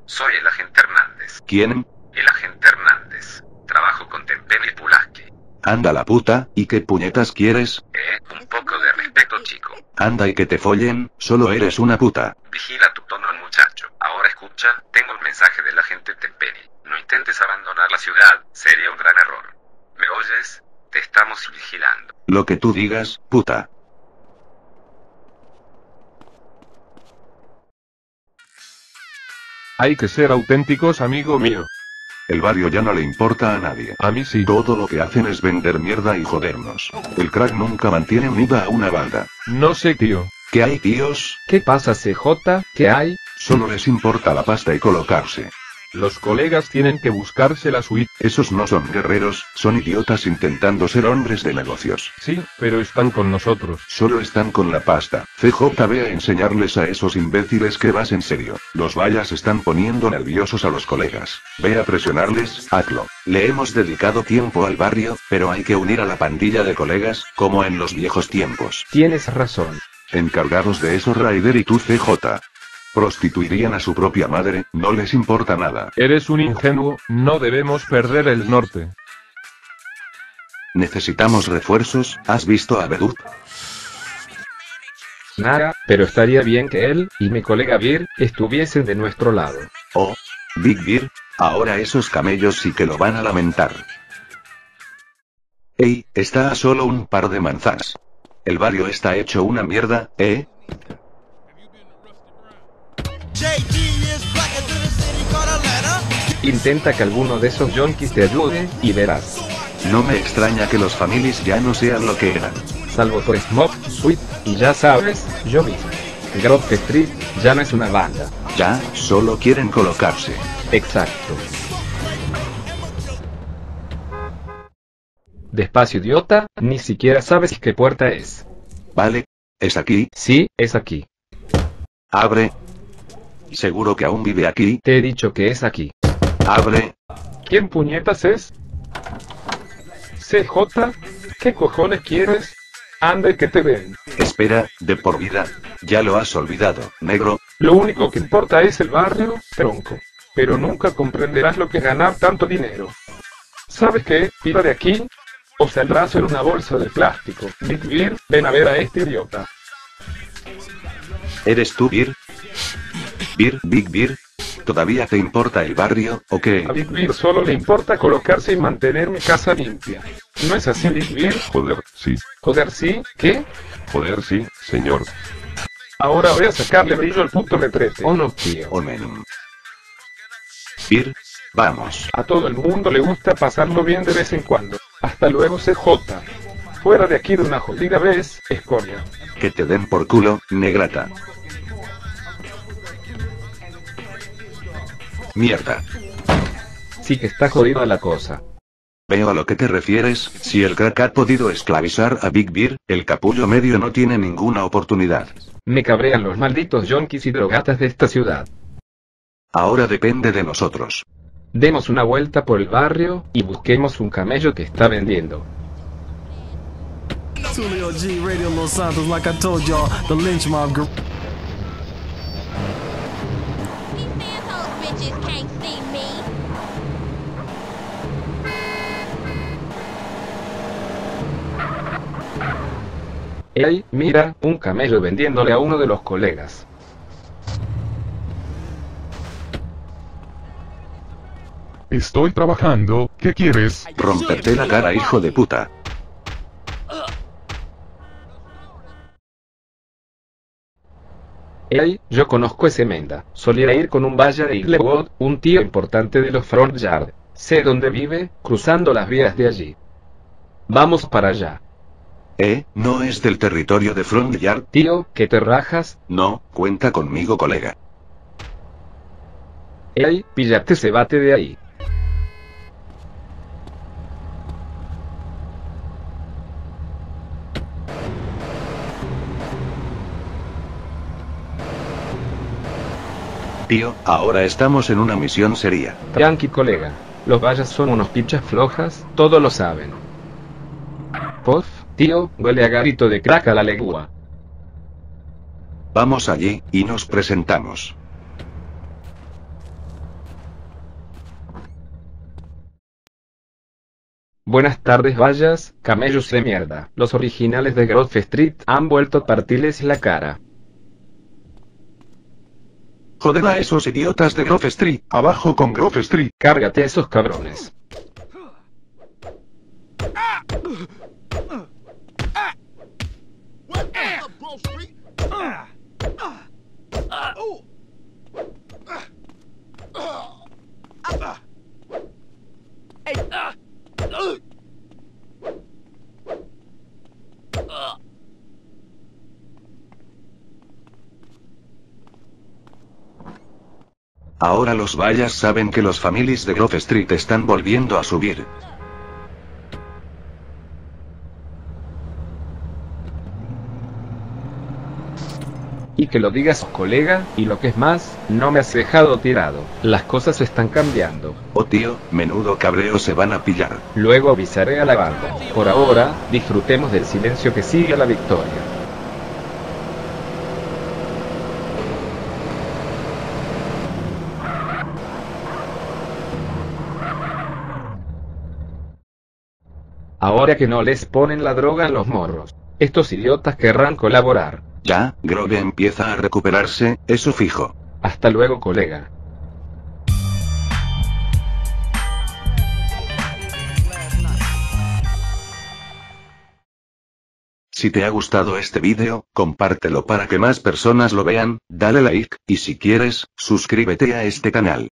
Soy el agente Hernández. ¿Quién? El agente Hernández. Trabajo con Tenpenny y Pulaski. Anda la puta, ¿y qué puñetas quieres? Un poco de respeto, chico. Anda y que te follen, solo eres una puta. Vigila tu tono, muchacho. Ahora escucha, tengo el mensaje del agente Tenpenny. No intentes abandonar la ciudad, sería un gran error. ¿Me oyes? Te estamos vigilando. Lo que tú digas, puta. Hay que ser auténticos, amigo mío. El barrio ya no le importa a nadie. A mí sí. Todo lo que hacen es vender mierda y jodernos. El crack nunca mantiene unida a una banda. No sé, tío. ¿Qué hay, tíos? ¿Qué pasa, CJ? ¿Qué hay? Solo les importa la pasta y colocarse. Los colegas tienen que buscarse la suite. Esos no son guerreros, son idiotas intentando ser hombres de negocios. Sí, pero están con nosotros. Solo están con la pasta. CJ, ve a enseñarles a esos imbéciles que vas en serio. Los vallas están poniendo nerviosos a los colegas. Ve a presionarles, hazlo. Le hemos dedicado tiempo al barrio, pero hay que unir a la pandilla de colegas, como en los viejos tiempos. Tienes razón. Encargados de eso Raider y tú, CJ. Prostituirían a su propia madre, no les importa nada. Eres un ingenuo, no debemos perder el norte. Necesitamos refuerzos, ¿has visto a Bedup? Nada, pero estaría bien que él, y mi colega Beer, estuviesen de nuestro lado. Oh, Big Bear, ahora esos camellos sí que lo van a lamentar. Ey, está a solo un par de manzanas. El barrio está hecho una mierda, ¿eh? Intenta que alguno de esos yonkis te ayude, y verás. No me extraña que los families ya no sean lo que eran. Salvo por Smoke, Sweet, y ya sabes, yo mismo. Grove Street, ya no es una banda. Ya, solo quieren colocarse. Exacto. Despacio, idiota, ni siquiera sabes qué puerta es. Vale, ¿es aquí? Sí, es aquí. Abre. ¿Seguro que aún vive aquí? Te he dicho que es aquí. Abre. ¿Quién puñetas es? CJ, ¿qué cojones quieres? Anda y que te ven. Espera, de por vida. Ya lo has olvidado, negro. Lo único que importa es el barrio, tronco. Pero nunca comprenderás lo que es ganar tanto dinero. ¿Sabes qué? Tira de aquí, o saldrás en una bolsa de plástico. Big Bear, ven a ver a este idiota. ¿Eres tú, Beer? Beer, Big Bear. ¿Todavía te importa el barrio, o qué? A Big Bear solo le importa colocarse y mantener mi casa limpia. ¿No es así, Big Bear? Joder, sí. Joder, ¿sí? ¿Qué? Joder, sí, señor. Ahora voy a sacarle brillo al puto retrete. Oh no, tío. Omen. Beer, vamos. A todo el mundo le gusta pasarlo bien de vez en cuando. Hasta luego, CJ. Fuera de aquí de una jodida vez, escoria. Que te den por culo, negrata. Mierda. Sí que está jodida la cosa. Veo a lo que te refieres, si el crack ha podido esclavizar a Big Bear, el capullo medio no tiene ninguna oportunidad. Me cabrean los malditos yonkis y drogatas de esta ciudad. Ahora depende de nosotros. Demos una vuelta por el barrio, y busquemos un camello que está vendiendo. Tulio G, Radio Los Santos, like I told y'all, the lynch mob. These manhole bitches can't see me. Ey, mira, un camello vendiéndole a uno de los colegas. Estoy trabajando, ¿qué quieres? Romperte la cara, hijo de puta. Ey, yo conozco ese Menda. Solía ir con un valla de Inglewood, un tío importante de los Front Yard. Sé dónde vive, cruzando las vías de allí. Vamos para allá. ¿No es del territorio de Front Yard? Tío, ¿que te rajas? No, cuenta conmigo, colega. Ey, píllate ese bate de ahí. Tío, ahora estamos en una misión seria. Tranqui, colega. Los vallas son unos pichas flojas, todos lo saben. Puff, tío, huele a garito de crack a la legua. Vamos allí, y nos presentamos. Buenas tardes vallas, camellos de mierda. Los originales de Grove Street han vuelto a partirles la cara. Joder a esos idiotas de Grove Street. Abajo con Grove Street. Cárgate a esos cabrones. Ahora los vallas saben que los families de Grove Street están volviendo a subir. Y que lo digas, colega, y lo que es más, no me has dejado tirado. Las cosas están cambiando. Oh tío, menudo cabreo se van a pillar. Luego avisaré a la banda. Por ahora, disfrutemos del silencio que sigue a la victoria. Ahora que no les ponen la droga a los morros, estos idiotas querrán colaborar. Ya, Grove empieza a recuperarse, eso fijo. Hasta luego, colega. Si te ha gustado este vídeo, compártelo para que más personas lo vean, dale like, y si quieres, suscríbete a este canal.